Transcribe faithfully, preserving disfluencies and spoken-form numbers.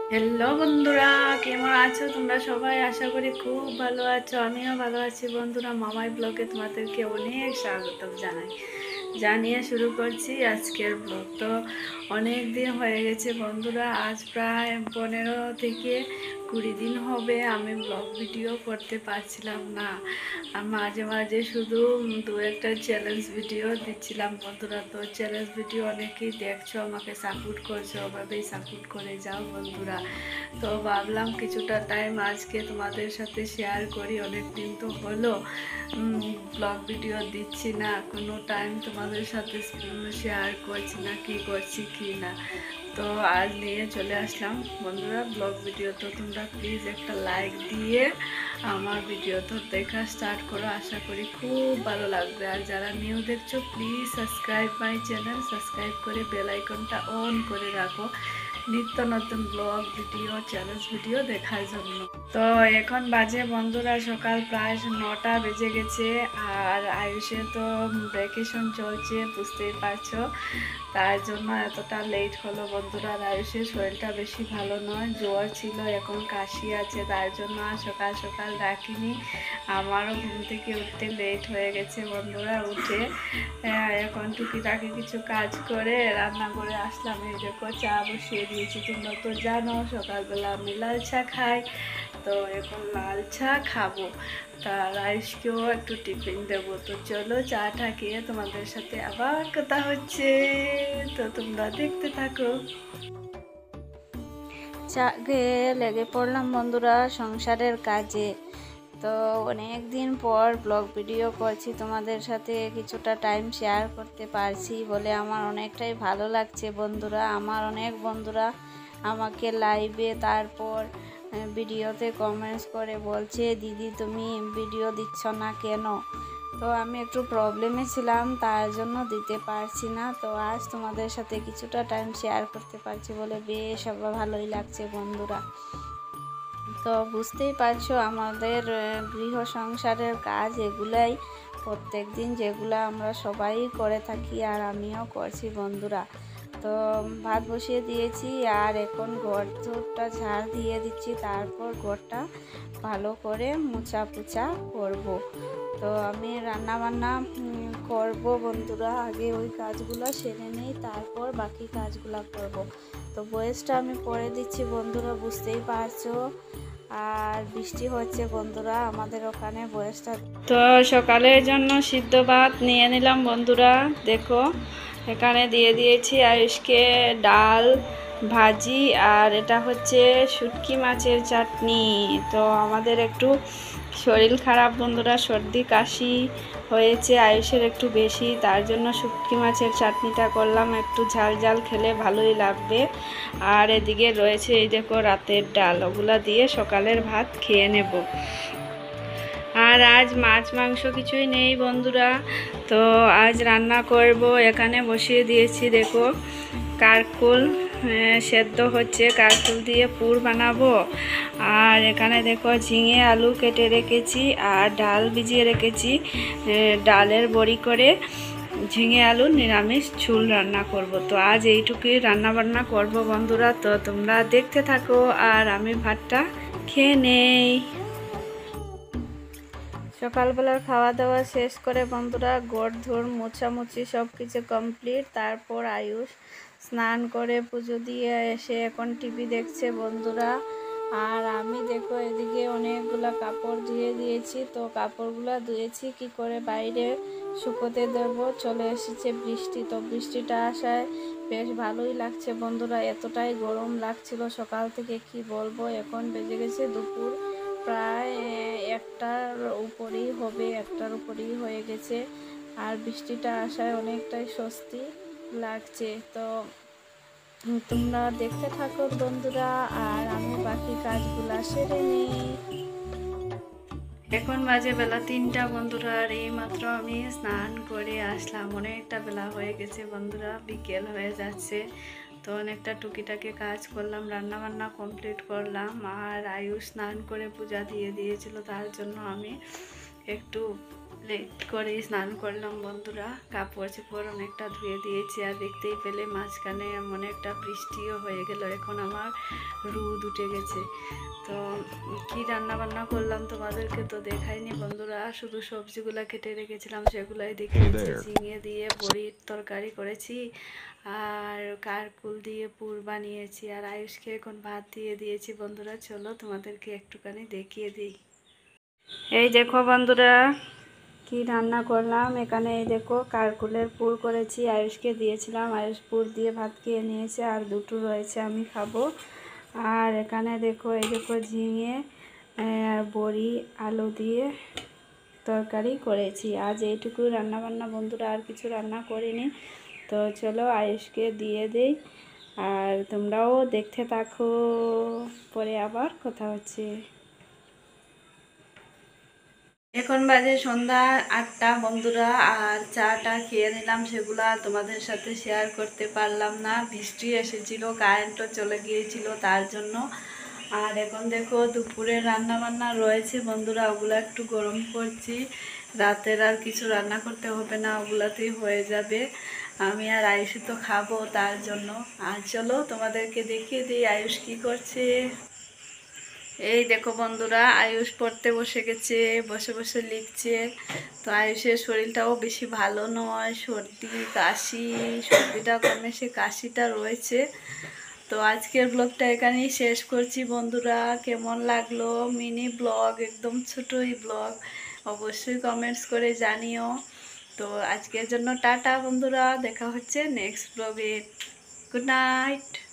Hello বন্ধুরা, কেমন আছো তোমরা সবাই? আশা করি খুব ভালো আছো। আমিও ভালো আছি বন্ধুরা। মামাই ব্লগে তোমাদেরকে অনেক স্বাগত জানাই। জানিয়ে শুরু করছি আজকের ব্লগ। তো অনেক দিন হয়ে গেছে বন্ধুরা, আজ প্রায় পনেরো থেকে কুড়ি দিন হবে আমি ব্লগ ভিডিও করতে পারছিলাম না। আর মাঝে মাঝে শুধু দু একটা চ্যালেঞ্জ ভিডিও দিচ্ছিলাম বন্ধুরা। তো চ্যালেঞ্জ ভিডিও অনেকেই দেখছো, আমাকে সাপোর্ট করছো, ওভাবেই সাপোর্ট করে যাও বন্ধুরা। তো ভাবলাম কিছুটা টাইম আজকে তোমাদের সাথে শেয়ার করি। অনেক দিন তো হলো ব্লগ ভিডিও দিচ্ছি না, কোনো টাইম তোমাদের সাথে শেয়ার করছি না কি করছি কি না। তো আজ নিয়ে চলে আসলাম বন্ধুরা ব্লগ ভিডিও। তো তোমরা প্লিজ একটা লাইক দিয়ে আমার ভিডিও তো দেখা স্টার্ট করো, আশা করি খুব ভালো লাগবে। আর যারা নিউ দেখছো please subscribe my channel, subscribe করে বেল আইকনটা অন করে রাখো নিত্য নতুন ব্লগ ভিডিও চ্যালেঞ্জ ভিডিও দেখার জন্য। তো এখন বাজে বন্ধুরা সকাল প্রায় নটা বেজে গেছে। আর আয়ুষে তো ভ্যাকেশন চলছে বুঝতেই পারছো, তার জন্য এতটা লেট হলো বন্ধুরা। আর আয়ুষের শরীরটা বেশি ভালো নয়, জ্বর ছিল, এখন কাশি আছে, তার জন্য আর সকাল সকাল ডাকিনি। আমারও ঘুম থেকে উঠতে লেট হয়ে গেছে বন্ধুরা। উঠে এখন টুকিটাকি কিছু কাজ করে রান্না করে আসলাম। এই দেখো চা বসিয়ে দিয়েছি। তোমরা তো জানো সকালবেলা আমি লাল চা খাই, তো এখন লাল চা খাবো। তা রাইসকেও একটু টিফিন দেবো। তো চলো চাটা খেয়ে তোমাদের সাথে আবার কথা হচ্ছে, তো তোমরা দেখতে থাকো। চা খেয়ে লেগে পড়লাম বন্ধুরা সংসারের কাজে। তো অনেক দিন পর ব্লগ ভিডিও করছি, তোমাদের সাথে কিছুটা টাইম শেয়ার করতে পারছি বলে আমার অনেকটাই ভালো লাগছে বন্ধুরা। আমার অনেক বন্ধুরা আমাকে লাইভে তারপর ভিডিওতে কমেন্টস করে বলছে, দিদি তুমি ভিডিও দিচ্ছ না কেন? তো আমি একটু প্রবলেমে ছিলাম, তার জন্য দিতে পারছি না। তো আজ তোমাদের সাথে কিছুটা টাইম শেয়ার করতে পারছি বলে বেশ ভালোই লাগছে বন্ধুরা। তো বুঝতেই পারছো আমাদের গৃহ সংসারের কাজ এগুলাই প্রত্যেক দিন, যেগুলো আমরা সবাই করে থাকি আর আমিও করছি বন্ধুরা। তো ভাত বসিয়ে দিয়েছি আর এখন ঘর ঝোরটা ঝাড় দিয়ে দিচ্ছি, তারপর ঘরটা ভালো করে মোছা পোছা করব। তো আমি রান্না বান্না করব বন্ধুরা, আগে ওই কাজগুলো সেরে নেই, তারপর বাকি কাজগুলো করব। তো বয়সটা আমি পরে দিচ্ছি বন্ধুরা, বুঝতেই পারছো। আর বৃষ্টি হচ্ছে বন্ধুরা আমাদের ওখানে বয়সটা। তো সকালের জন্য সিদ্ধ ভাত নিয়ে নিলাম বন্ধুরা। দেখো এখানে দিয়ে দিয়েছি আয়ুষকে ডাল ভাজি, আর এটা হচ্ছে শুটকি মাছের চাটনি। তো আমাদের একটু শরীর খারাপ বন্ধুরা, সর্দি কাশি হয়েছে আয়ুষের একটু বেশি, তার জন্য শুটকি মাছের চাটনিটা করলাম। একটু ঝাল ঝাল খেলে ভালোই লাগবে। আর এদিকে রয়েছে এই দেখো রাতের ডাল, ওগুলা দিয়ে সকালের ভাত খেয়ে নেব। আর আজ মাছ মাংস কিছুই নেই বন্ধুরা। তো আজ রান্না করব, এখানে বসিয়ে দিয়েছি দেখো কারকুল সেদ্ধ হচ্ছে, কারকুল দিয়ে পুর বানাবো। আর এখানে দেখো ঝিঙে আলু কেটে রেখেছি আর ডাল ভিজিয়ে রেখেছি, ডালের বড়ি করে ঝিঙে আলু নিরামিষ ঝোল রান্না করব। তো আজ এইটুকুই রান্না বান্না করব বন্ধুরা। তো তোমরা দেখতে থাকো আর আমি ভাতটা খেয়ে নেই। সকালবেলার খাওয়া দাওয়া শেষ করে বন্ধুরা গোড় ধুর মোছামুছি সব কিছু কমপ্লিট। তারপর আয়ুষ স্নান করে পুজো দিয়ে এসে এখন টিভি দেখছে বন্ধুরা। আর আমি দেখো এদিকে অনেকগুলো কাপড় ধুয়ে দিয়েছি। তো কাপড়গুলো ধুয়েছি কি করে বাইরে শুকোতে দেবো, চলে এসেছে বৃষ্টি। তো বৃষ্টিটা আসায় বেশ ভালোই লাগছে বন্ধুরা, এতটাই গরম লাগছিল সকাল থেকে কি বলবো। এখন বেজে গেছে দুপুর প্রায় একটার উপরেই হবে, একটার উপরেই হয়ে গেছে। আর বৃষ্টিটা আসায় অনেকটাই স্বস্তি লাগছে। তো তোমরা দেখতে থাকো বন্ধুরা আর আমি বাকি কাজগুলা সেরে নিই। এখন বাজে বেলা তিনটা বন্ধুরা, আর এই মাত্র আমি স্নান করে আসলাম। অনেকটা বেলা হয়ে গেছে বন্ধুরা, বিকেল হয়ে যাচ্ছে। তো অনেকটা টুকিটাকি কাজ করলাম, রান্না বান্না কমপ্লিট করলাম। আর আয়ুষ স্নান করে পূজা দিয়ে দিয়েছিল, তার জন্য আমি একটু লেট করে স্নান করলাম বন্ধুরা, কাপড় চোপড় অনেকটা ধুয়ে দিয়েছি। আর দেখতেই পেলে মাঝখানে এমন একটা বৃষ্টিও হয়ে গেল, এখন আমার রোদ উঠে গেছে। তো কি রান্না বান্না করলাম তোমাদেরকে তো দেখাইনি বন্ধুরা, শুধু সবজিগুলো কেটে রেখেছিলাম সেগুলাই দেখিয়েছি। ঝিঙে দিয়ে বড়ির তরকারি করেছি, আর কারকুল দিয়ে পুর বানিয়েছি, আর আয়ুষকে এখন ভাত দিয়ে দিয়েছি বন্ধুরা। চলো তোমাদেরকে একটুখানি দেখিয়ে দিই। এই দেখো বন্ধুরা কি রান্না করলাম। এখানে এই দেখো কারকুলের পুর করেছি, আয়ুষকে দিয়েছিলাম, আয়ুষ পুর দিয়ে ভাত খেয়ে নিয়েছে, আর দুটো রয়েছে আমি খাবো। আর এখানে দেখো এই দেখো ঝিঙে আর বড়ি আলু দিয়ে তরকারি করেছি। আজ এইটুকু রান্না বান্না বন্ধুরা, আর কিছু রান্না করিনি। তো চলো আয়ুষকে দিয়ে দেই, আর তোমরাও দেখতে থাকো, পরে আবার কথা হচ্ছে। এখন বাজে সন্ধ্যা আটটা বন্ধুরা, আর চাটা খেয়ে নিলাম, সেগুলা তোমাদের সাথে শেয়ার করতে পারলাম না। বৃষ্টি এসেছিল, কারেন্টও চলে গিয়েছিল তার জন্য। আর এখন দেখো দুপুরে রান্না বান্না রয়েছে বন্ধুরা, ওগুলো একটু গরম করছি। রাতের আর কিছু রান্না করতে হবে না, ওগুলাতেই হয়ে যাবে। আমি আর আয়ুষ তো খাবো তার জন্য। আর চলো তোমাদেরকে দেখিয়ে দিই আয়ুষ কি করছে। এই দেখো বন্ধুরা, আয়ুষ পড়তে বসে গেছে, বসে বসে লিখছে। তো আয়ুষের শরীরটাও বেশি ভালো নয়, সর্দি কাশি, সর্দিটা কমে সে কাশিটা রয়েছে। তো আজকের ব্লগটা এখানেই শেষ করছি বন্ধুরা। কেমন লাগলো মিনি ব্লগ, একদম ছোটোই ব্লগ, অবশ্যই কমেন্টস করে জানিও। তো আজকের জন্য টাটা বন্ধুরা, দেখা হচ্ছে নেক্সট ব্লগে। Good night.